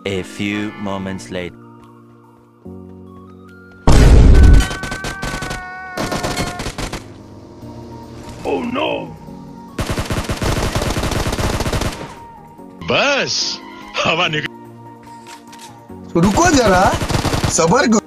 A few moments later. Oh no! बस हवा निकल। रुको जरा, सबर करो।